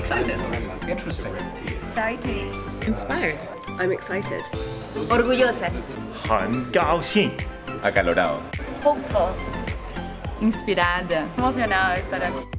Excited. Interesting. Exciting. Inspired. I'm excited. Orgullosa. 很高兴 Acalorado. Hopeful. Inspirada. Emocionada de estar aqui.